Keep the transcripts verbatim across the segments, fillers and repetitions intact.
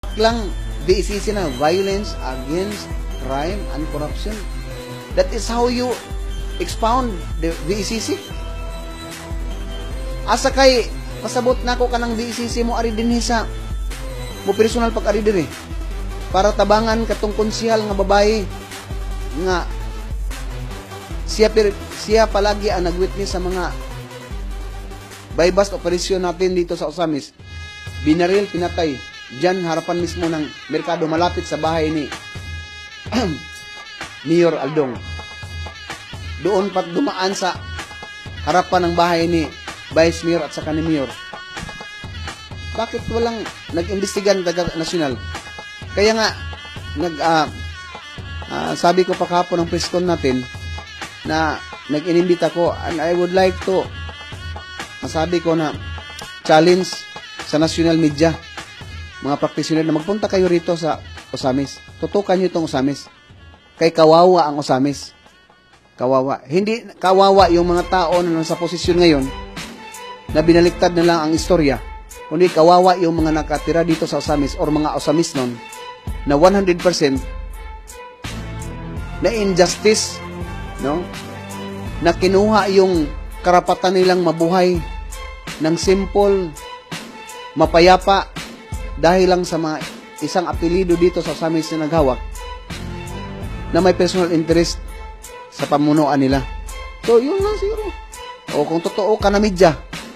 lang V A C C na, Violence Against Crime and Corruption. That is how you expound the V A C C. Asa kay pasabot na ko kanang V A C C mo ari dinhi sa mo personal pag ari diri para tabangan katong konsyal nga babae nga siya siya palagi ang nagwitness sa mga bypass operasyon natin dito sa Osamis. Binaril, pinatay diyan harapan mismo ng merkado malapit sa bahay ni Mayor Aldong. Doon pat dumaan sa harapan ng bahay ni Vice Mayor at saka ni Mayor. Bakit walang nag-imbestigan taga nasyonal? Kaya nga nag uh, uh, sabi ko pa kahapon ng press con natin na nag-inimbita ko, and I would like to masabi ko na challenge sa national media, mga practitioner na magpunta kayo rito sa Osamis. Tutukan nyo itong Osamis. Kay kawawa ang Osamis. Kawawa. Hindi kawawa yung mga tao na nasa posisyon ngayon na binaliktad na lang ang istorya. Kundi kawawa yung mga nakatira dito sa Osamis or mga Osamis nun na one hundred percent na injustice, no? Na kinuha yung karapatan nilang mabuhay ng simple, mapayapa dahil lang sa mga isang apelido dito sa Osamis na naghawak na may personal interest sa pamunuan nila. So, yun lang siguro. O kung totoo ka na media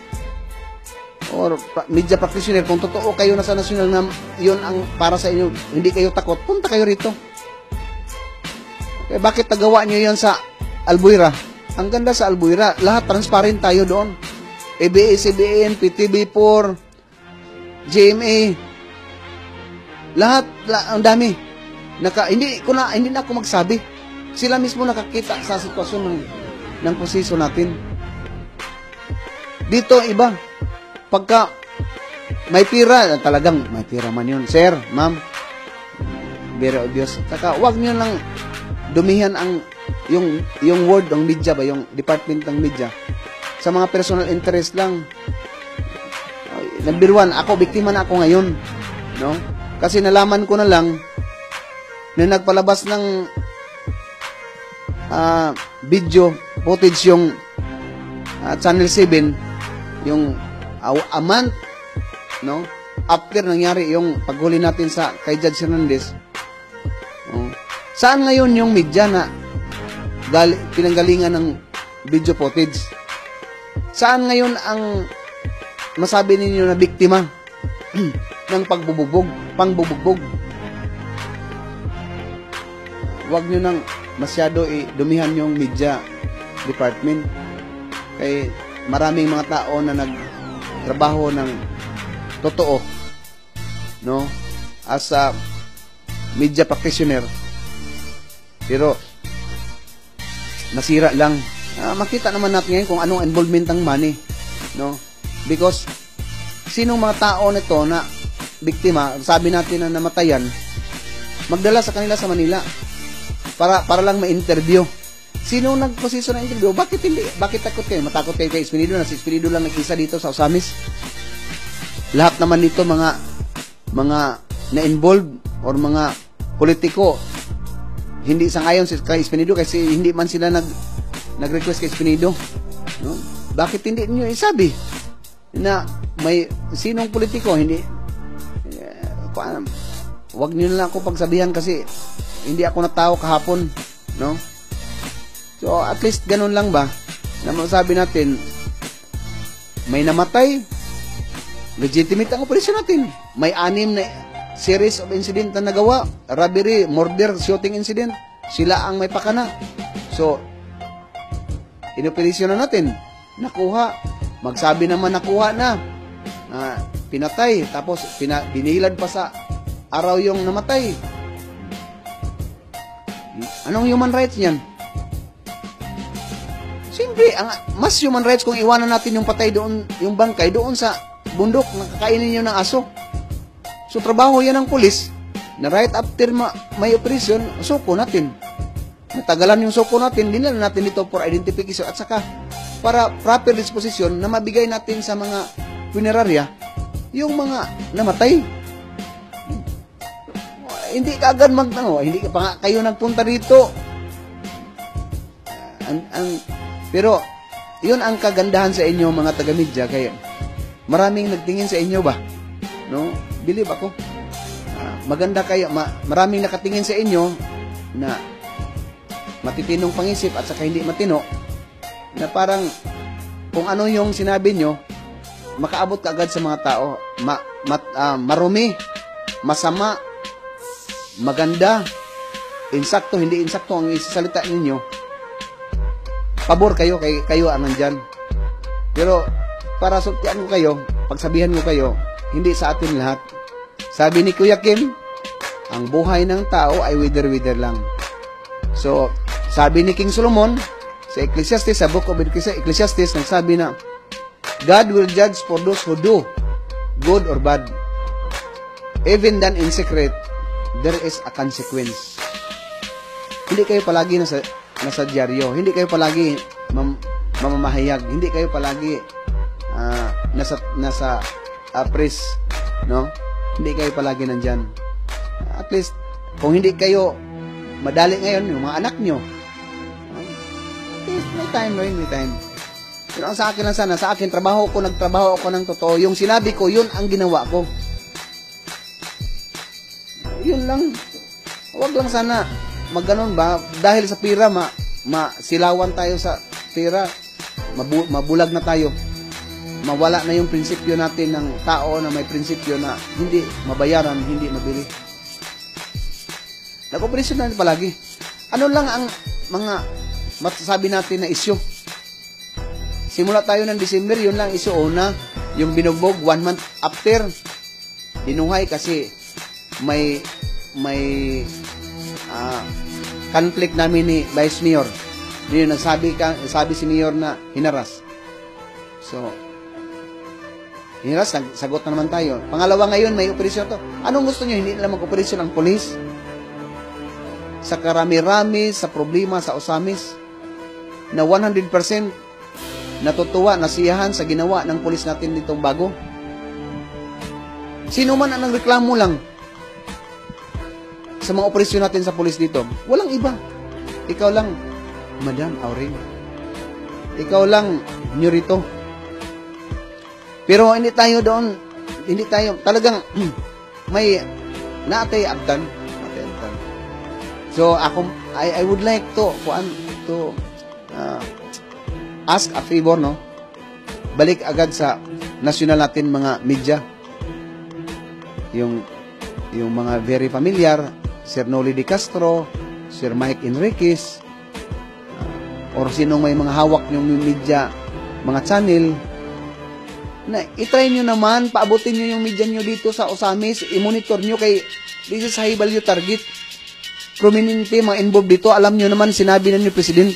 or media practitioner, kung totoo kayo na sa nasyonal na yun ang para sa inyo, hindi kayo takot, punta kayo rito. Okay, bakit nagawa nyo yan sa Albuera? Ang ganda sa Albuera, lahat transparent tayo doon. A B S C B N, P T V four, G M A, lahat, la, ang dami. Naka, hindi ko na hindi na ako magsabi. Sila mismo nakakita sa sitwasyon ng ng proseso natin. Dito iba. Pagka may pira, talagang may pira man yun. Sir, ma'am, biro Diyos. Saka wag niyo lang dumihan ang yung yung word ng media ba, yung department ng media sa mga personal interest lang. Number one, ako, biktima na ako ngayon. No? Kasi nalaman ko na lang na nagpalabas ng uh, video footage yung uh, Channel seven, yung uh, a month, no? After nangyari yung paghuli natin sa kay Judge Hernandez. No? Saan ngayon yung media na gali, pinanggalingan ng video footage? Saan ngayon ang masabi ninyo na biktima ng pagbubugbog, pangbubugbog? Huwag nyo nang masyado i-dumihan yung media department. Kay maraming mga tao na nagtrabaho ng totoo, no? As a media practitioner. Pero nasira lang. Uh, makita naman natin ngayon kung anong involvement ng money, no? Because sinong mga tao nito na biktima, sabi natin na namatayan, magdala sa kanila sa Manila para para lang ma-interview. Sino nagproseso ng interview? Bakit hindi? Bakit takot kayo? Matakot kayo kay Espinido na si Espinido lang nag-isa dito sa Osamis? Lahat naman dito mga mga na-involved or mga politiko hindi sang-ayon si kay Espinido kasi hindi man sila nag nag-request kay Espinido, no? Bakit hindi niyo isabi na may sinong politiko hindi eh, wag niyo na lang ako pagsabihan kasi hindi ako natao kahapon, no? So at least ganun lang ba na masabi natin may namatay, legitimate ang operasyon natin, may anim na series of incident na nagawa, robbery, murder, shooting incident, sila ang may pakana. So inoperasyon na natin, nakuha, magsabi naman nakuha na, uh, pinatay, tapos pina, binilad pa sa araw yung namatay. Anong human rights niyan? Siyempre, ang, mas human rights kung iwanan natin yung patay doon, yung bangkay doon sa bundok, nakakainin nyo ng aso. So, trabaho yan ng pulis, na right after ma, may operation, suko natin. Natagalan yung suko natin, dinala natin dito for identification at saka para proper disposition na mabigay natin sa mga punerarya yung mga namatay. hindi ka agad mag, ano, hindi ka pa nga kayo nagpunta dito. Ang, ang, pero, yun ang kagandahan sa inyo, mga taga-media, kaya maraming nagtingin sa inyo ba? No? Believe ako. Uh, maganda kayo, ma, maraming nakatingin sa inyo na matitinong pangisip at saka hindi matino, na parang kung ano yung sinabi nyo, makaabot ka agad sa mga tao. Ma, mat, uh, marumi, masama, maganda, insakto, hindi insakto ang isasalita ninyo, pabor kayo, kay, kayo ang nandyan. Pero, para sultian ko kayo, pagsabihan ko kayo, hindi sa atin lahat. Sabi ni Kuya Kim, ang buhay ng tao ay wither-wither lang. So, sabi ni King Solomon, sa Ecclesiastes, sa Book of Ecclesiastes, nagsabi na, God will judge for those who do, good or bad. Even done in secret, there is a consequence. Hindi kayo palagi nasa, nasa dyaryo. Hindi kayo palagi mam, mamamahayag. Hindi kayo palagi uh, nasa, nasa uh, press. No? Hindi kayo palagi nandyan. At least, kung hindi kayo madali ngayon, yung mga anak nyo, at least may time rin, may time. Pero ang sa akin lang sana, sa akin, trabaho ko, nagtrabaho ako ng totoo. Yung sinabi ko, yun ang ginawa ko. Yun lang. Huwag lang sana magganon ba? Dahil sa pira, ma, masilawan tayo sa pira. Mabu, mabulag na tayo. Mawala na yung prinsipyo natin ng tao na may prinsipyo na hindi mabayaran, hindi mabili. Nag-operasyon na palagi. Ano lang ang mga masasabi natin na isyu? Simula tayo ng December, yun lang isyu. Una, yung binugbog, one month after, dinuhay kasi may may uh, conflict namin ni Vice Mayor. Yun, nagsabi, ka, sabi si Mayor na hinaras. So, hinaras, sagot na naman tayo. Pangalawa ngayon, may operasyon to. Anong gusto nyo? Hindi nila mag-operasyon ang polis? Sa karami-rami, sa problema, sa Osamis, na one hundred percent natutuwa, nasiyahan sa ginawa ng polis natin ditong bago. Sino man ang nagreklamo lang sa mga operasyon natin sa polis dito? Walang iba. Ikaw lang, Madam Auring. Ikaw lang, Nyorito. Pero hindi tayo doon, hindi tayo, talagang may naatay abdan. So, ako, I, I would like to, kuan, to, uh, ask a favor, no? Balik agad sa national natin mga media. Yung, yung mga very familiar, Sir Noli De Castro, Sir Mike Enriquez, uh, or sinong may mga hawak yung media, mga channel, na itry nyo naman, paabutin nyo yung media nyo dito sa Osamis, i-monitor nyo kay, this is high value target. Prominente, mga involved dito, alam nyo naman, sinabi na ni President.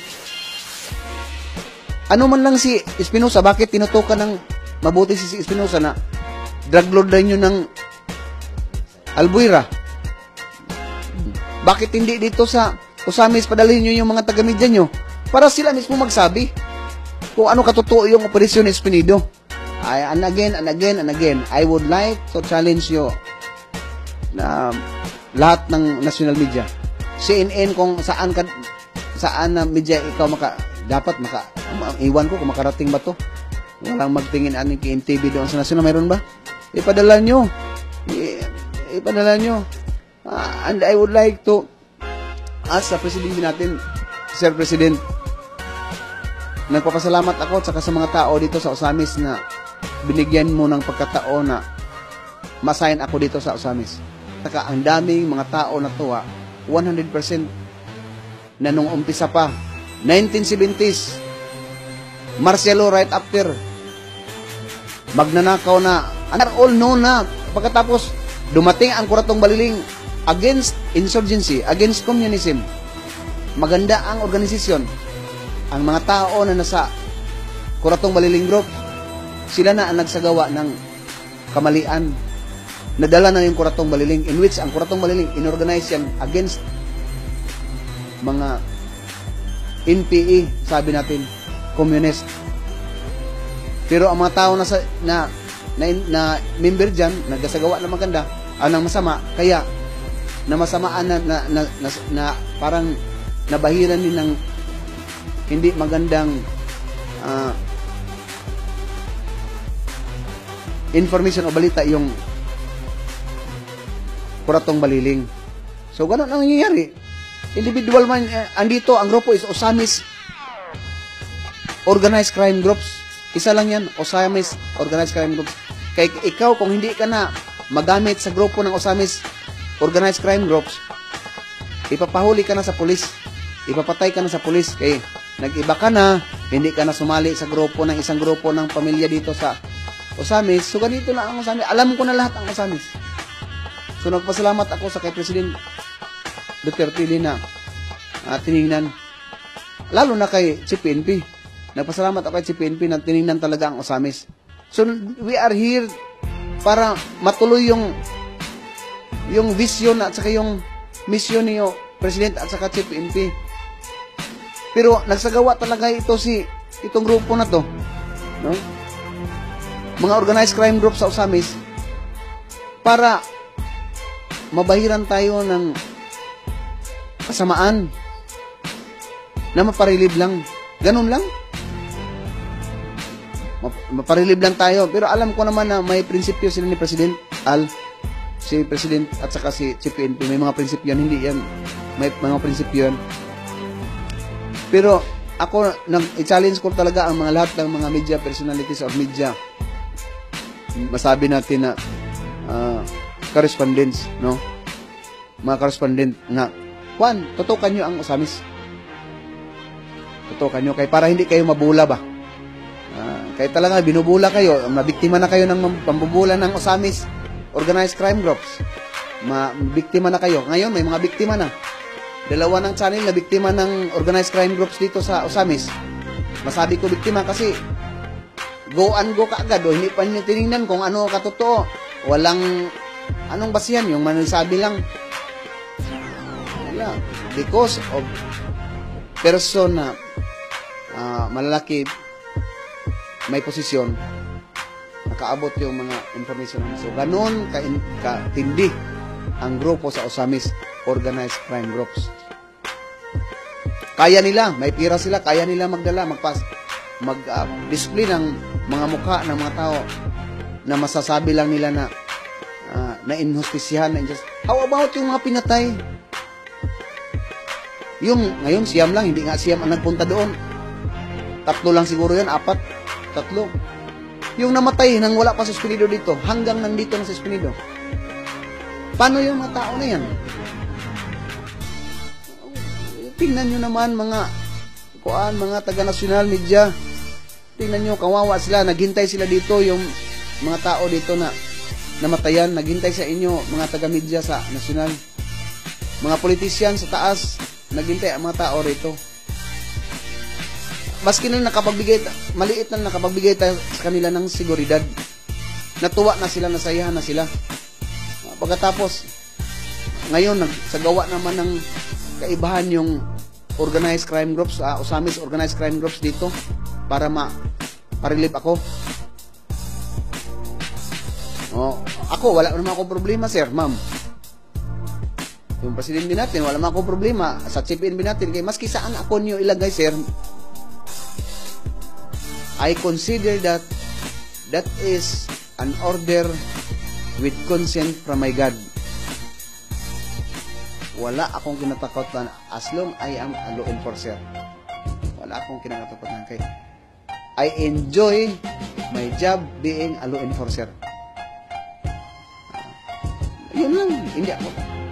Ano man lang si Espinosa, bakit tinutukan ng mabuti si Espinosa na drug lord na nyo ng Albuera? Bakit hindi dito sa Osamis padalhin nyo yung mga taga-media nyo? Para sila mismo magsabi kung ano katotoo yung operasyon ni Espinido. I, and again, and again, and again, I would like to challenge you na lahat ng national media. C N N, kung saan ka, saan na media ikaw maka, dapat maka, iwan ko kung makarating ba to. Walang magtingin aning K M T V doon sa national, mayroon ba? Ipadala nyo. I, ipadala nyo. Uh, and I would like to ask sa presidente natin, Sir President, nagpapasalamat ako saka sa mga tao dito sa Osamis na binigyan mo ng pagkataon na masign ako dito sa Osamis. Saka ang daming mga tao na tuwa, one hundred percent na nung umpisa pa, nineteen seventies, martial law right after, magnanakaw na, and all known na, pagkatapos, dumating ang Kuratong Baliling against insurgency, against communism. Maganda ang organisasyon. Ang mga tao na nasa Kuratong Baliling group, sila na ang nagsagawa ng kamalian. Nadala na yung Kuratong Baliling, in which ang Kuratong Baliling inorganize yan against mga N P A, sabi natin, communist. Pero ang mga tao na, sa, na, na, na member dyan, nagkasagawa ng maganda, anong masama, kaya na masamaan na, na, na, na, na parang nabahiran din ng hindi magandang uh, information o balita yung Kuratong Baliling. So, ganun ang nangyayari. Individual man, uh, andito, ang grupo is Osamis Organized Crime Groups. Isa lang yan, Osamis Organized Crime Groups. Kaya ikaw, kung hindi ka na magamit sa grupo ng Osamis Organized Crime Groups, ipapahuli ka na sa pulis. Ipapatay ka na sa pulis. Kaya nag-iba ka na, hindi ka na sumali sa grupo ng isang grupo ng pamilya dito sa Osamis. So, ganito lang ang Osamis. Alam ko na lahat ang Osamis. So, nagpasalamat ako sa kay President Duterte din na uh, tinignan. Lalo na kay C P N P. Nagpasalamat ako kay C P N P na tinignan talaga ang Osamis. So, we are here para matuloy yung yung vision at saka yung mission niyo, President at saka C P N P. Pero, nagsagawa talaga ito si, itong grupo na to. No? Mga organized crime group sa Osamis para mabahiran tayo ng kasamaan na maparilib lang. Ganun lang. Maparilib lang tayo. Pero alam ko naman na may prinsipyo sila ni President Al, si President at saka si C P N P. May mga prinsipyo yan. Hindi yan. May mga prinsipyo yan. Pero ako, nag-challenge ko talaga ang mga lahat ng mga media personalities or media. Masabi natin na uh, correspondents, no? Mga correspondent na, Juan, tutukan nyo ang Osamis. Tutukan nyo, kaya para hindi kayo mabula ba? Uh, kaya talaga, binubula kayo, mabiktima na kayo ng pambubula ng Osamis Organized Crime Groups. Mabiktima na kayo. Ngayon, may mga biktima na. Dalawa ng channel na biktima ng Organized Crime Groups dito sa Osamis. Masabi ko biktima kasi go and go kaagad o hindi pa nyo tinignan kung ano katotoo. Walang anong basihan, yung manasabi lang. Wala. Because of person na uh, malalaki may posisyon, nakaabot yung mga information. So, ganun katindi ang grupo sa Osamis Organized Crime Groups. Kaya nila, may pira sila, kaya nila magdala, magpas, mag-display uh, ng mga mukha ng mga tao na masasabi lang nila na uh, na inhustisyahan, na injustice. How about yung mga pinatay? Yung, ngayon, siyam lang, hindi nga siyam ang nagpunta doon. Tatlo lang siguro yan, apat, tatlo. Yung namatay nang wala pa sa suspinido dito, hanggang nandito na sa suspinido. Paano yung mga tao na yan? Tingnan nyo naman mga kuan, mga taga-national media. Tingnan nyo, kawawa sila. Naghintay sila dito, yung mga tao dito na namatayan. Naghintay sa inyo, mga taga-media sa national. Mga politician sa taas, naghintay ang mga tao rito. Maski na nakapagbigay, maliit na nakapagbigay tayo sa kanila ng seguridad. Natuwa na sila, nasayahan na sila. Pagkatapos, ngayon, nagsagawa naman ng kaibahan yung organized crime groups, uh, Osamis organized crime groups dito para ma-relieve ako. Oh, ako, wala naman akong problema, sir, ma'am. Yung presidente natin, wala naman akong problema. Sa C P N B natin, kaya maski saan ako niyo ilagay, sir, I consider that that is an order with consent from my God. Wala akong kinatakutan as long I am a law enforcer. Wala akong kinatakutan kay I enjoy my job being a law enforcer. Uh, yun lang, hindi ako.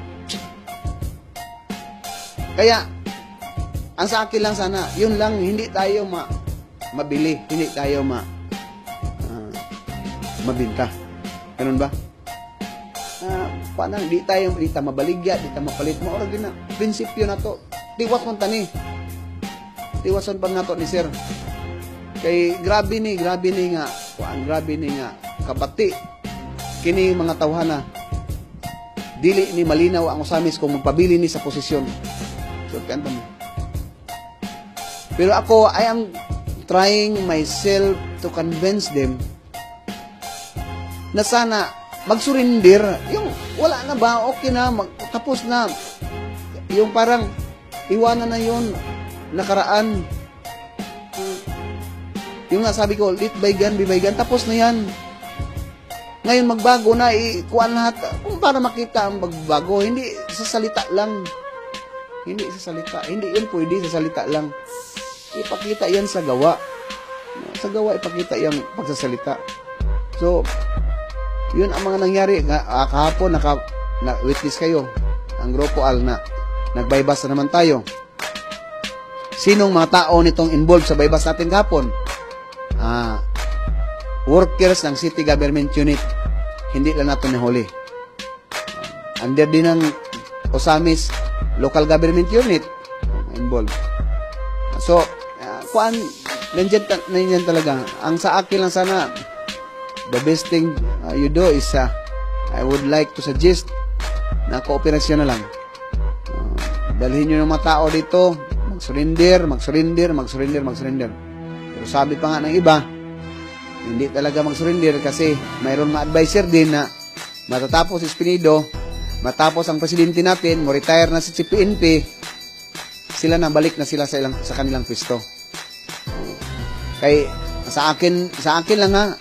Kaya, ang sa akin lang sana, yun lang, hindi tayo ma mabili, hindi tayo ma uh, mabinta. Ganun ba? Uh, paano, di tayo, di tayo mabaligya, di tayo mapalit mo. Oras din na, prinsipyo na to. Tiwas mo tani. Tiwason pa na to ni sir. Kay, grabe ni, grabe ni nga, kuan, grabe ni nga, kabati. Kini mga tawhana, dili ni malinaw ang Osamis kung magpabili ni sa posisyon. So, kanta mo. Pero ako, I am trying myself to convince them na sana magsurrender yung wala na ba? Okay na, mag, tapos na. Yung parang, iwanan na yun, nakaraan. Yung nga sabi ko, lit baygan, bibaygan, tapos na yan. Ngayon magbago na, ikuan lahat. Kung para makita ang magbago, hindi sa salita lang. Hindi sa salita. Hindi yun pwede sa salita lang. Ipakita yan sa gawa. Sa gawa, ipakita yung pagsasalita. So, yun ang mga nangyari. Nga, kahapon, naka, na, witness kayo. Ang Grupo Al na nagbaybas na naman tayo. Sinong mga tao nitong involved sa baybas natin kahapon? Ah, workers ng City Government Unit. Hindi lang natin nahuli. Under din ng Osamis Local Government Unit involved. So, uh, kuan, nandiyan, nandiyan talaga. Ang sa akin lang sana, the best thing uh, you do is, uh, I would like to suggest na kooperasyon na lang. Uh, dalhin nyo ng mga tao dito, mag-surrender, mag-surrender, mag-surrender, mag-surrender. Pero sabi pa nga ng iba, hindi talaga mag-surrender kasi mayroon mga advisor din na matatapos si Espinido, matapos ang presidente natin, mo retire na si C P N P, sila na balik na sila sa ilang sa kanilang pwesto. Kay sa akin, sa akin lang ha.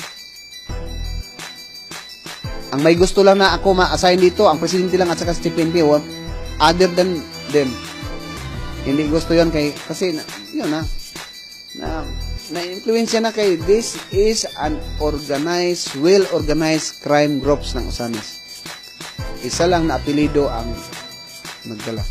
Ang may gusto lang na ako ma-assign dito, ang presidente lang at saka si C P N P, other than them. Hindi gusto 'yon kay kasi yun na na na-influensya na kay this is an organized, well-organized crime groups ng Osamis. Isa lang na apelido ang nagdala.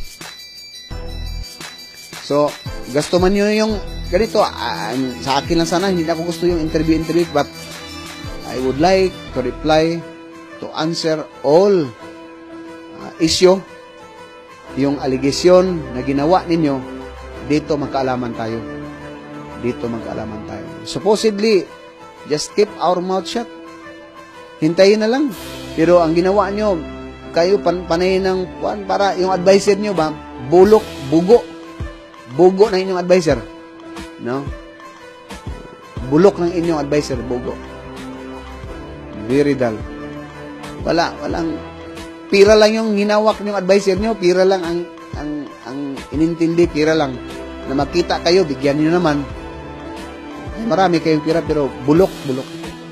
So, gasto man nyo yung ganito, uh, sa akin lang sana, hindi na ako gusto yung interview-interview, but I would like to reply to answer all uh, issue, yung allegation na ginawa ninyo, dito magkaalaman tayo. Dito magkaalaman tayo. Supposedly, just keep our mouth shut. Hintayin na lang. Pero ang ginawa nyo, kayo pan panay ng para yung advisor nyo ba, bulok, bugo. Bugo ng inyong advisor. No? Bulok ng inyong advisor, bugo. Very dull. Wala, walang pira lang yung hinawak ng advisor nyo, pira lang ang ang ang inintindi, pira lang. Na makita kayo, bigyan niyo naman. Ay, marami kayong pira pero bulok, bulok.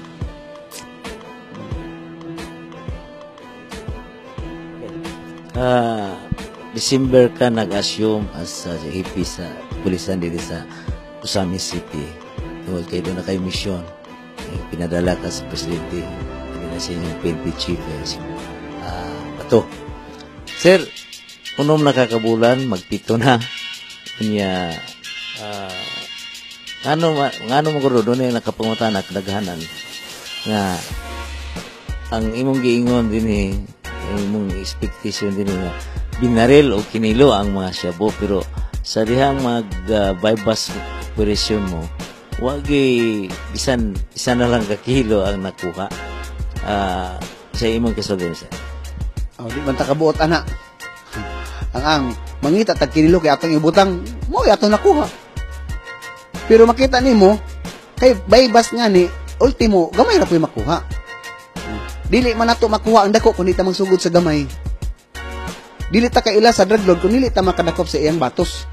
Uh, December ka nag-assume as uh, A P sa pulisan dito sa Osamis City. Tungkol kayo doon na kayo mission. Eh, pinadala ka sa presidente. Hindi na siya yung P N P chief. Eh, si, uh, Bato. Sir, unom nakakabulan, magpito na. Kanya, uh, ano, ano mo guro, doon ay nakapangutan at daghanan na ang imong giingon din eh, imong expectation din eh, na binaril o kinilo ang mga shabu, pero sa dihang mag-bypass uh, operation mo, wag isan, isa na lang kakilo ang nakuha uh, sa imong kasodin siya. Oh, di man takabuot, ana. ang ang mangita tag kinilo kay atong ibutang mo atong nakuha. Pero makita nimo kay baybas nga ni ultimo gamay ra puy makuha. Dili man nato makuha ang dako kun di ta magsugod sa gamay. Dili ta kaila sa drug lord kun dili ta makadakop sa iyang batos.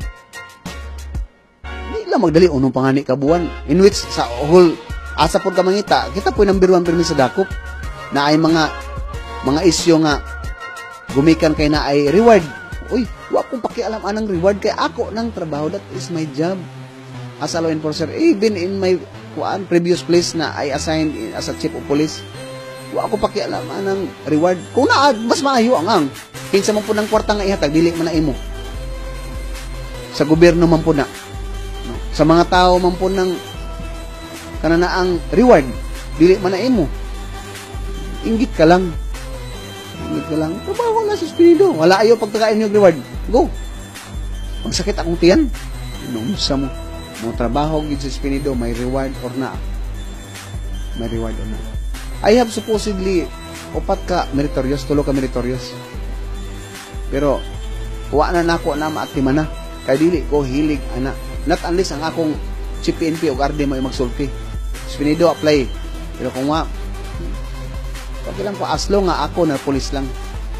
Di lang magdali unong pangani ka buwan in which sa whole asa pod ka mangita kita puy number one permi sa dakop na ay mga mga isyu nga gumikan kay na ay reward. Uy, wa akong pakialam anang reward kay ako nang trabaho, that is my job as a law enforcer. Even in my kuan previous place na I assigned as a chief of police, wa ako pakialam anang reward. Kung naa mas maayo ang ang kinsa man po ng kwarta nga ihatag dili man na imo. Sa gobyerno man po na. No? Sa mga tao man po ng kanana ang reward dili man na imo. Inggit ka lang. Inggit ka lang. Trabaho na sa Espinido. Wala ayo pagtagain yung reward. Go. Magsakit akong tiyan. Inumsa mo. Mo trabaho gid sa Espinido, may reward or na. May reward or na. I have supposedly upat ka meritorious, tulo ka meritorious. Pero wa na nako na maatiman na. Kay dili ko hilig ana. Not unless ang akong C P N P o R D mo magsulti. Espinido apply. Pero kung wa pag lang ko aslo nga ako na pulis lang.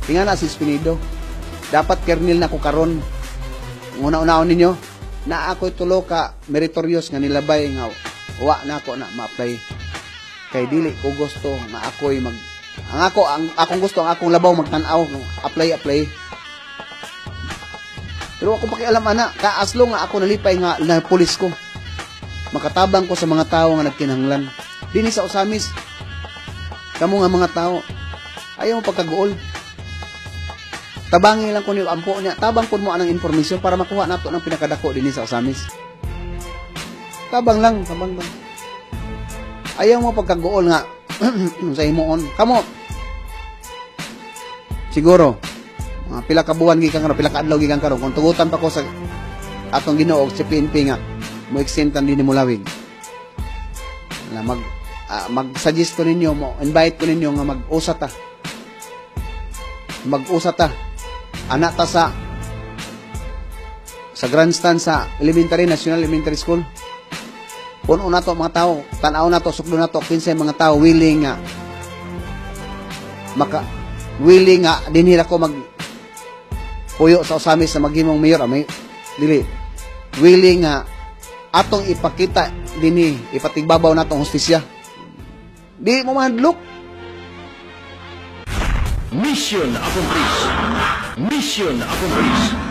Tingala si Espinido. Dapat kernel na ko karon. Una-unaon ninyo na ako'y tulo ka meritorious nga nilabay nga wa na ako na ma-apply. Kay dili ko gusto nga ako'y mag ang ako ang akong gusto ang akong labaw magtan-aw apply apply. Pero ako pakialam ana, kaaslo nga ako nalipay nga na pulis ko. Makatabang ko sa mga tao nga nagkinahanglan. Dinhi sa Osamis. Kamo nga mga tao ayaw mo pagkaguol. Tabangi lang ko niyo ampo niya. Tabang po mo anang informasyon para makuha nato ng pinakadako dinhi sa Osamis. Tabang lang, tabang lang. Ayaw mo pagkaguol nga sa himuon. Kamo. Siguro mga pila ka buwan gikan karon, pila ka adlaw gikan karon kung tugutan pa ko sa atong Ginoo sa P N P nga mo exentan din mo lawig. Na mag uh, mag-suggest ko ninyo, mo invite ko ninyo nga mag-usa ta. Mag-usa ta. Ana ta sa sa grandstand sa elementary, National Elementary School. Puno na to mga tao, tanaw na to, suklo na to, kinsay mga tao willing nga maka willing nga dinhira ko mag puyo sa Osamis na maghimong mayor, may dili willing nga atong ipakita dinhi, ipatigbabaw natong hustisya. Di mo mahadlok. Mission accomplished. Mission accomplished.